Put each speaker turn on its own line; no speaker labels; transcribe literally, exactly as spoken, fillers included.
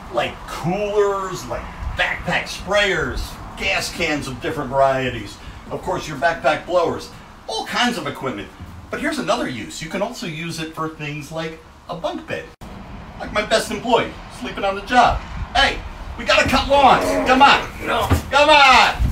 like coolers, like backpack sprayers, gas cans of different varieties, of course your backpack blowers, all kinds of equipment. But here's another use. You can also use it for things like a bunk bed. Like my best employee, sleeping on the job. Hey, we gotta cut lawns. Come on. No. Come on.